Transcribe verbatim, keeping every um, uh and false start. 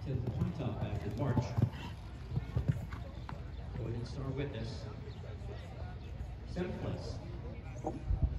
to the point top back in March. Going in Starr Witness. Seventh place.